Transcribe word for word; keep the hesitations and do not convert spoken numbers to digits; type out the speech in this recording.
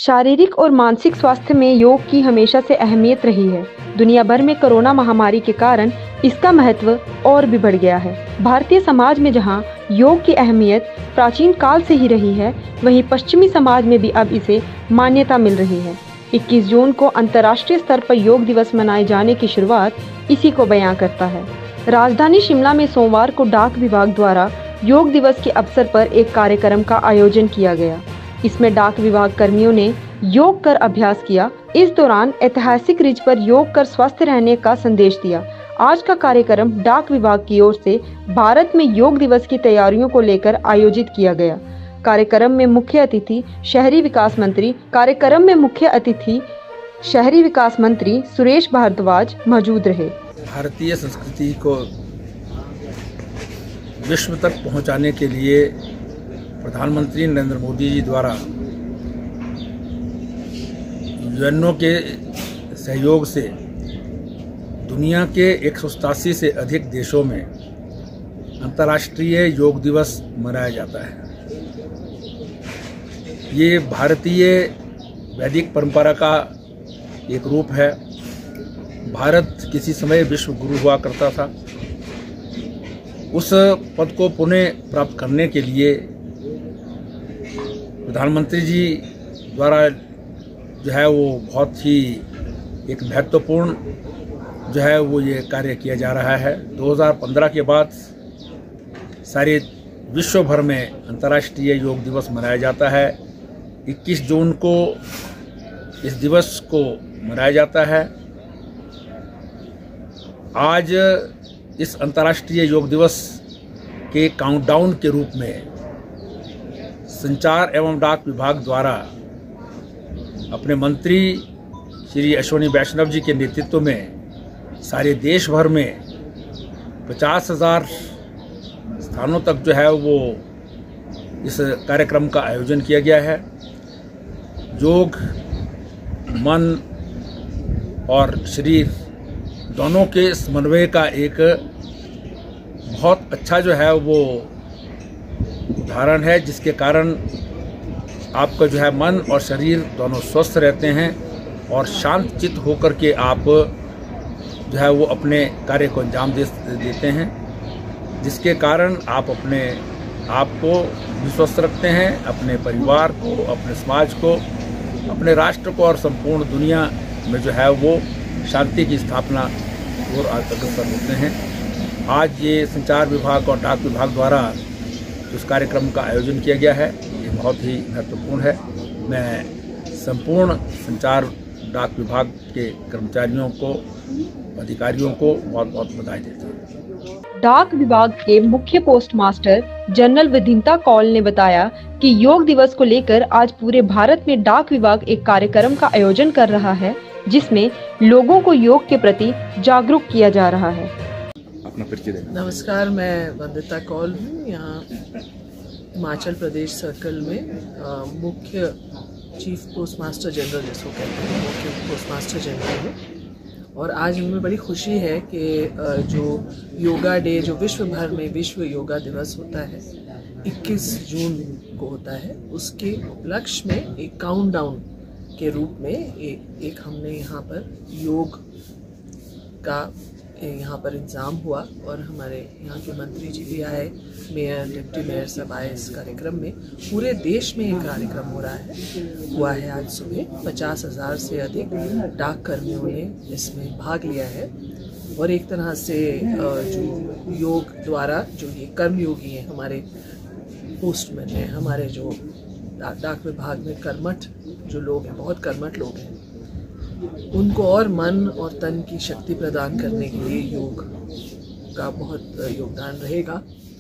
शारीरिक और मानसिक स्वास्थ्य में योग की हमेशा से अहमियत रही है। दुनिया भर में कोरोना महामारी के कारण इसका महत्व और भी बढ़ गया है। भारतीय समाज में जहां योग की अहमियत प्राचीन काल से ही रही है, वहीं पश्चिमी समाज में भी अब इसे मान्यता मिल रही है। इक्कीस जून को अंतर्राष्ट्रीय स्तर पर योग दिवस मनाए जाने की शुरुआत इसी को बयां करता है। राजधानी शिमला में सोमवार को डाक विभाग द्वारा योग दिवस के अवसर पर एक कार्यक्रम का आयोजन किया गया। इसमें डाक विभाग कर्मियों ने योग कर अभ्यास किया। इस दौरान ऐतिहासिक रिज पर योग कर स्वस्थ रहने का संदेश दिया। आज का कार्यक्रम डाक विभाग की ओर से भारत में योग दिवस की तैयारियों को लेकर आयोजित किया गया। कार्यक्रम में मुख्य अतिथि शहरी विकास मंत्री कार्यक्रम में मुख्य अतिथि शहरी विकास मंत्री सुरेश भारद्वाज मौजूद रहे। भारतीय संस्कृति को विश्व तक पहुंचाने के लिए प्रधानमंत्री नरेंद्र मोदी जी द्वारा यूएनओ के सहयोग से दुनिया के एक सौ सतासी से अधिक देशों में अंतर्राष्ट्रीय योग दिवस मनाया जाता है। ये भारतीय वैदिक परंपरा का एक रूप है। भारत किसी समय विश्व गुरु हुआ करता था। उस पद को पुनः प्राप्त करने के लिए प्रधानमंत्री जी द्वारा जो है वो बहुत ही एक महत्वपूर्ण जो है वो ये कार्य किया जा रहा है। दो हज़ार पंद्रह के बाद सारे विश्व भर में अंतर्राष्ट्रीय योग दिवस मनाया जाता है। इक्कीस जून को इस दिवस को मनाया जाता है। आज इस अंतर्राष्ट्रीय योग दिवस के काउंटडाउन के रूप में संचार एवं डाक विभाग द्वारा अपने मंत्री श्री अश्विनी वैष्णव जी के नेतृत्व में सारे देश भर में पचास हजार स्थानों तक जो है वो इस कार्यक्रम का आयोजन किया गया है। योग मन और शरीर दोनों के समन्वय का एक बहुत अच्छा जो है वो उदाहरण है, जिसके कारण आपका जो है मन और शरीर दोनों स्वस्थ रहते हैं और शांत चित्त होकर के आप जो है वो अपने कार्य को अंजाम दे देते हैं, जिसके कारण आप अपने आप को भी स्वस्थ रखते हैं, अपने परिवार को, अपने समाज को, अपने राष्ट्र को और संपूर्ण दुनिया में जो है वो शांति की स्थापना और अग्रसर होते हैं। आज ये संचार विभाग और डाक विभाग द्वारा उस कार्यक्रम का आयोजन किया गया है, ये बहुत ही महत्वपूर्ण है। मैं संपूर्ण संचार डाक विभाग के कर्मचारियों को, अधिकारियों को बहुत बहुत बधाई देता हूँ। डाक विभाग के मुख्य पोस्ट मास्टर जनरल विधिंता कौल ने बताया कि योग दिवस को लेकर आज पूरे भारत में डाक विभाग एक कार्यक्रम का आयोजन कर रहा है, जिसमें लोगों को योग के प्रति जागरूक किया जा रहा है। अपना परिचय दें। नमस्कार, मैं वंदिता कौल हूँ। यहाँ हिमाचल प्रदेश सर्कल में आ, मुख्य चीफ पोस्ट मास्टर जनरल जिसको कहते हैं, मुख्य पोस्ट मास्टर जनरल हूँ। और आज हमें बड़ी खुशी है कि जो योगा डे जो विश्व भर में विश्व योगा दिवस होता है इक्कीस जून को होता है, उसके उपलक्ष्य में एक काउंटडाउन के रूप में एक, एक हमने यहाँ पर योग का यहाँ पर इंतज़ाम हुआ और हमारे यहाँ के मंत्री जी भी आए, मेयर, डिप्टी मेयर सब आए इस कार्यक्रम में। पूरे देश में एक कार्यक्रम हो रहा है हुआ है आज सुबह। पचास हज़ार से अधिक डाक कर्मियों ने इसमें भाग लिया है और एक तरह से जो योग द्वारा जो ये कर्मयोगी हैं, हमारे पोस्टमैन हैं, हमारे जो डाक विभाग में कर्मठ जो लोग हैं, बहुत कर्मठ लोग हैं, उनको और मन और तन की शक्ति प्रदान करने के लिए योग का बहुत योगदान रहेगा।